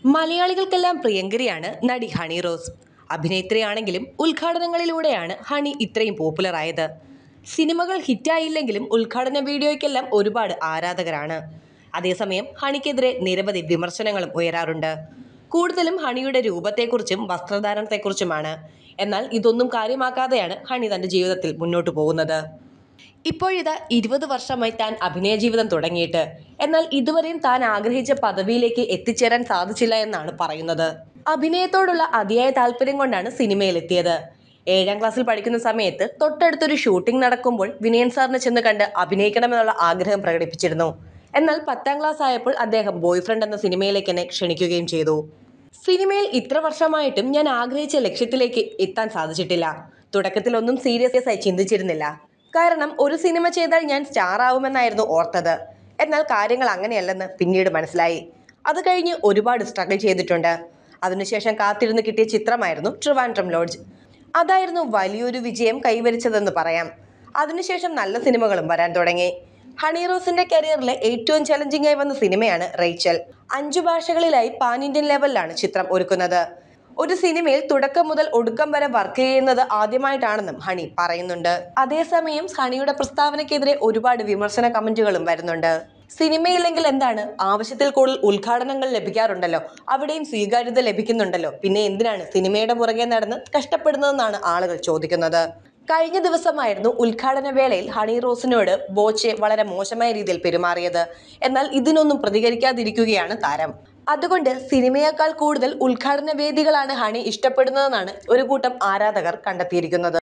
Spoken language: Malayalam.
മലയാളികൾക്കെല്ലാം പ്രിയങ്കരിയാണ് നടി ഹണി റോസ്. അഭിനേത്രിയാണെങ്കിലും ഉദ്ഘാടനങ്ങളിലൂടെയാണ് ഹണി ഇത്രയും പോപ്പുലർ ആയത്. സിനിമകൾ ഹിറ്റായില്ലെങ്കിലും ഉദ്ഘാടന വീഡിയോയ്ക്കെല്ലാം ഒരുപാട് ആരാധകരാണ്. അതേസമയം ഹണിക്കെതിരെ നിരവധി വിമർശനങ്ങളും ഉയരാറുണ്ട്. കൂടുതലും ഹണിയുടെ രൂപത്തെക്കുറിച്ചും വസ്ത്രധാരണത്തെക്കുറിച്ചുമാണ്. എന്നാൽ ഇതൊന്നും കാര്യമാക്കാതെയാണ് ഹണി തന്റെ ജീവിതത്തിൽ മുന്നോട്ടു പോകുന്നത്. ഇപ്പോഴിതാ 20 വർഷമായി താൻ അഭിനയ ജീവിതം തുടങ്ങിയിട്ട്. എന്നാൽ ഇതുവരെയും താൻ ആഗ്രഹിച്ച പദവിയിലേക്ക് എത്തിച്ചേരാൻ സാധിച്ചില്ല എന്നാണ് പറയുന്നത്. അഭിനയത്തോടുള്ള അതിയായ താല്പര്യം കൊണ്ടാണ് സിനിമയിലെത്തിയത്. 7ാം ക്ലാസ്സിൽ പഠിക്കുന്ന സമയത്ത് തൊട്ടടുത്തൊരു ഷൂട്ടിംഗ് നടക്കുമ്പോൾ വിനയൻ സാറിനെ ചെന്ന് കണ്ട് അഭിനയിക്കണമെന്നുള്ള ആഗ്രഹം പ്രകടിപ്പിച്ചിരുന്നു. എന്നാൽ 10ാം ക്ലാസ് ആയപ്പോൾ അദ്ദേഹം ബോയ് ഫ്രണ്ട് എന്ന സിനിമയിലേക്ക് എന്നെ ക്ഷണിക്കുകയും ചെയ്തു. സിനിമയിൽ ഇത്ര വർഷമായിട്ടും ഞാൻ ആഗ്രഹിച്ച ലക്ഷ്യത്തിലേക്ക് എത്താൻ സാധിച്ചിട്ടില്ല. തുടക്കത്തിലൊന്നും സീരിയസ് ആയി ചിന്തിച്ചിരുന്നില്ല. കാരണം ഒരു സിനിമ ചെയ്താൽ ഞാൻ സ്റ്റാർ ആവുമെന്നായിരുന്നു ഓർത്തത്. എന്നാൽ കാര്യങ്ങൾ അങ്ങനെയല്ലെന്ന് പിന്നീട് മനസ്സിലായി. അത് കഴിഞ്ഞ് ഒരുപാട് സ്ട്രഗിൾ ചെയ്തിട്ടുണ്ട്. അതിനുശേഷം കാത്തിരുന്ന് കിട്ടിയ ചിത്രമായിരുന്നു ട്രിവാൻഡ്രം ലോഡ്ജ്. അതായിരുന്നു വലിയൊരു വിജയം കൈവരിച്ചതെന്ന് പറയാം. അതിനുശേഷം നല്ല സിനിമകളും വരാൻ തുടങ്ങി. ഹണി റോസിന്റെ കരിയറിലെ ഏറ്റവും ചലഞ്ചിങ് ആയി വന്ന സിനിമയാണ് റേച്ചൽ. 5 ഭാഷകളിലായി പാൻ ഇന്ത്യൻ ലെവലിലാണ് ചിത്രം ഒരുക്കുന്നത്. ഒരു സിനിമയിൽ തുടക്കം മുതൽ ഒടുക്കം വരെ വർക്ക് ചെയ്യുന്നത് ആദ്യമായിട്ടാണെന്നും ഹണി പറയുന്നുണ്ട്. അതേസമയം ഹണിയുടെ പ്രസ്താവനയ്ക്കെതിരെ ഒരുപാട് വിമർശന കമന്റുകളും വരുന്നുണ്ട്. സിനിമയില്ലെങ്കിൽ എന്താണ്, ആവശ്യത്തിൽ കൂടുതൽ ഉദ്ഘാടനങ്ങൾ ലഭിക്കാറുണ്ടല്ലോ, അവിടെയും സ്വീകാര്യത ലഭിക്കുന്നുണ്ടല്ലോ, പിന്നെ എന്തിനാണ് സിനിമയുടെ പുറകെ നടന്ന് കഷ്ടപ്പെടുന്നതെന്നാണ് ആളുകൾ ചോദിക്കുന്നത്. കഴിഞ്ഞ ദിവസമായിരുന്നു ഉദ്ഘാടന വേളയിൽ ഹണി റോസിനോട് ബോച്ചെ വളരെ മോശമായ രീതിയിൽ പെരുമാറിയത്. എന്നാൽ ഇതിനൊന്നും പ്രതികരിക്കാതിരിക്കുകയാണ് താരം. അതുകൊണ്ട് സിനിമയേക്കാൾ കൂടുതൽ ഉദ്ഘാടന വേദികളാണ് ഹണി ഇഷ്ടപ്പെടുന്നതെന്നാണ് ഒരു കൂട്ടം ആരാധകർ കണ്ടെത്തിയിരിക്കുന്നത്.